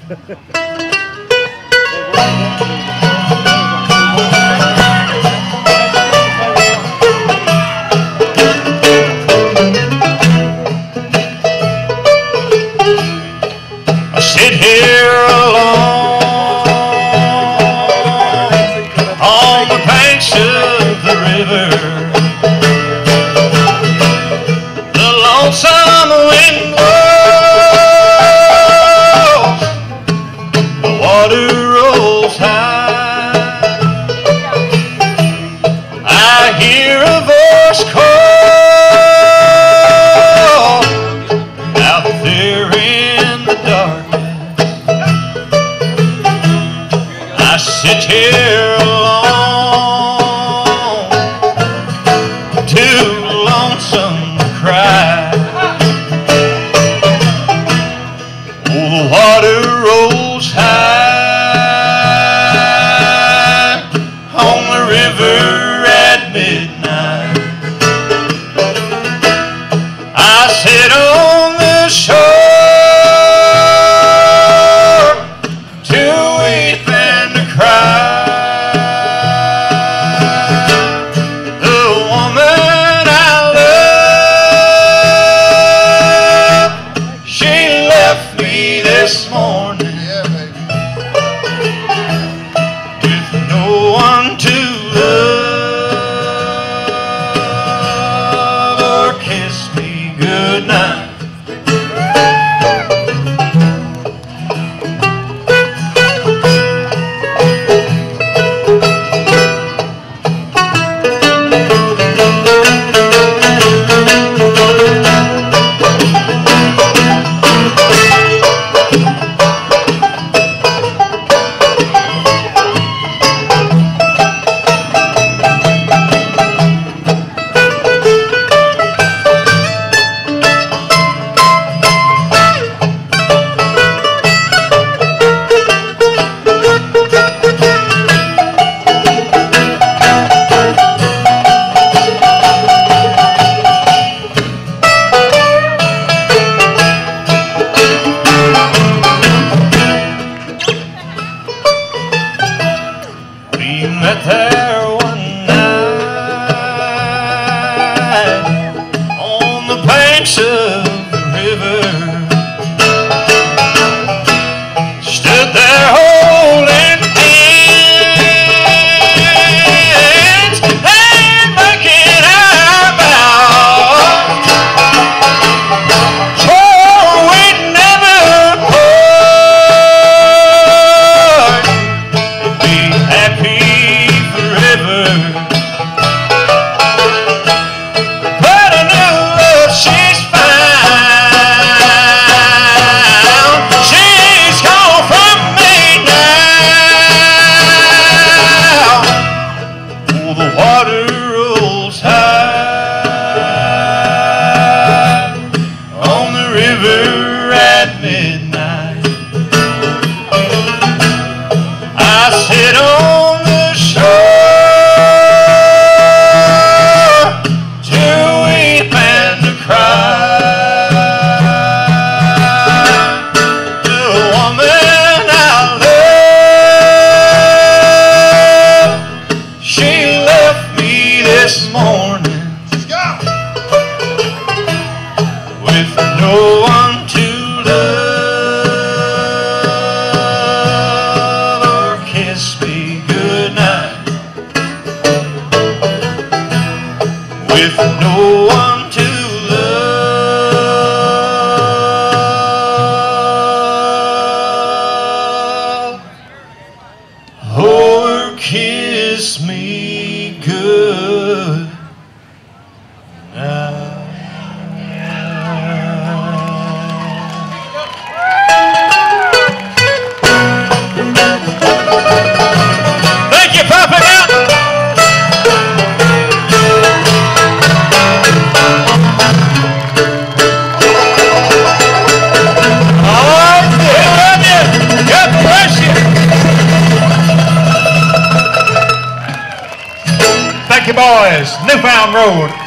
I sit here alone on the banks of the river. The lonesome wind blows, the water rolls high. I hear a voice call out there in the darkness. I sit here alone, too lonesome to cry. Oh, the water rolls high on the river at midnight. I sit on the shore to weep and to cry. The woman I love, she left me this morning with no one to love or kiss me goodnight. We met there one night on the banks of the river. Stood there holding hands and making our vows. Swore we'd never part, be happy forever. But I know love she's found. She's gone from me now. Oh, the water rolls high on the river at midnight. I sit on the shore to weep and to cry. The woman I love, she left me this morning with no one to love or kiss me goodnight. With no one to love or kiss me good night. Thank you, Papa. Thank you, boys. Newfound Road.